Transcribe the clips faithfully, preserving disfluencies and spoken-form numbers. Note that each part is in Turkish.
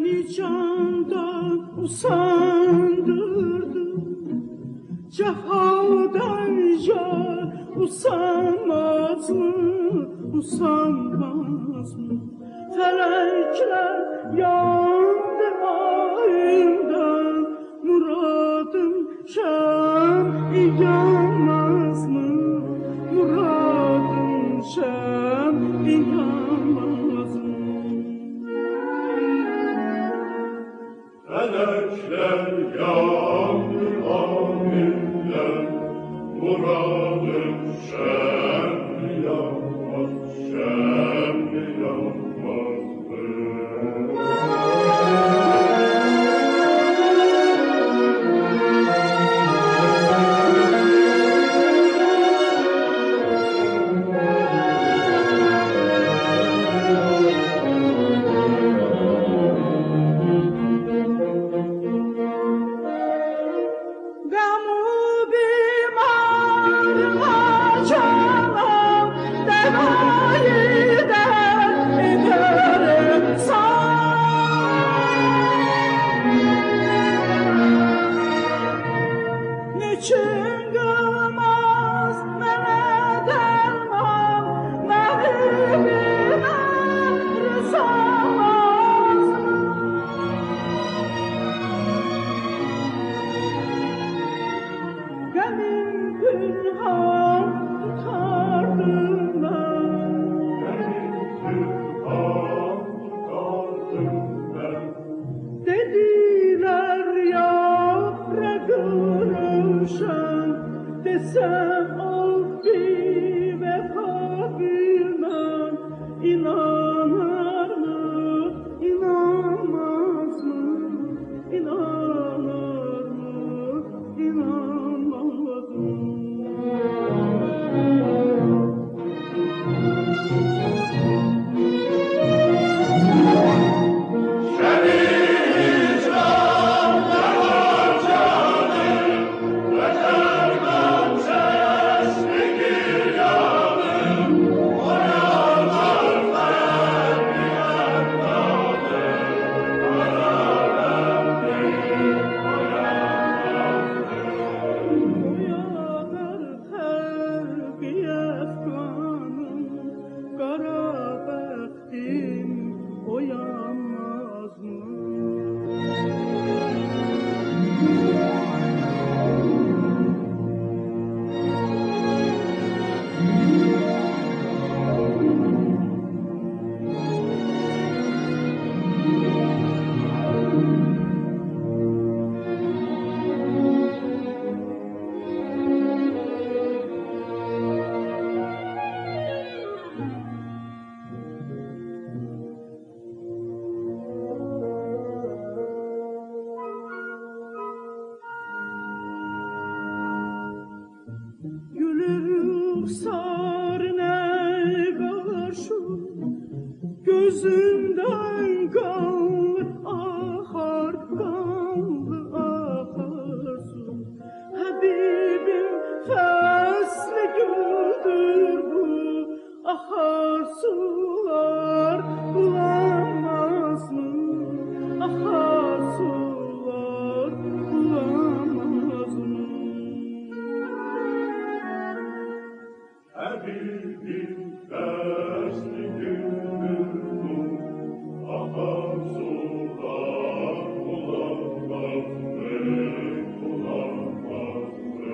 Beni candan usandırdı, cefadan yar usanmaz mı, usanmaz mı? Felekler yandı ayımdan, muradım şem yanmaz mı? Muradım şem yanmaz mı? Felekler yandı ayımdan, muradım şem yanmaz, şem yanmaz mı? Desem ol bir vefa bilmem, inanır mı, inanmaz mı? İnanır mı, inanmaz mı? Gözümden kanlı akar, kanlı akar su. Habibim faslı güldür bu, akar sular bulamaz mı? Akar sular bulamaz mı? Habibim faslı güldür bu, akar sular bulamaz mı, bulamaz mı?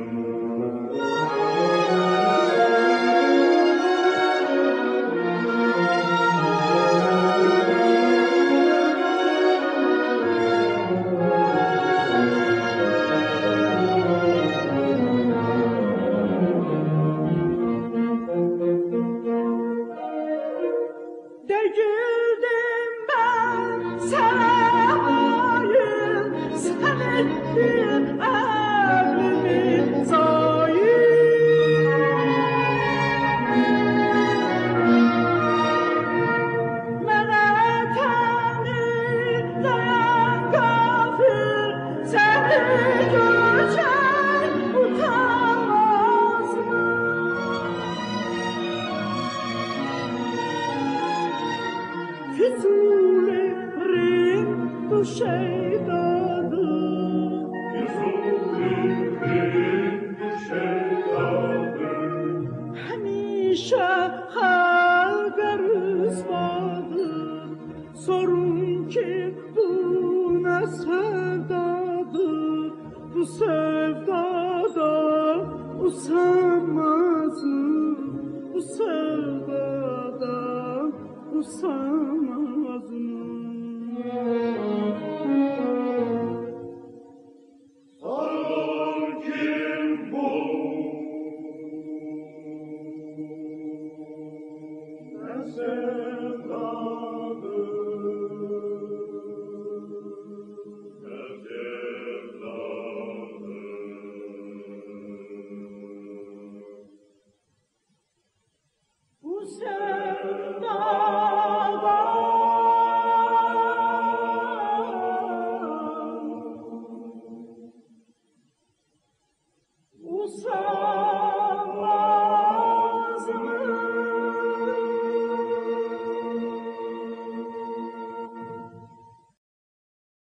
usanmazım bu sevdadan usanmazım.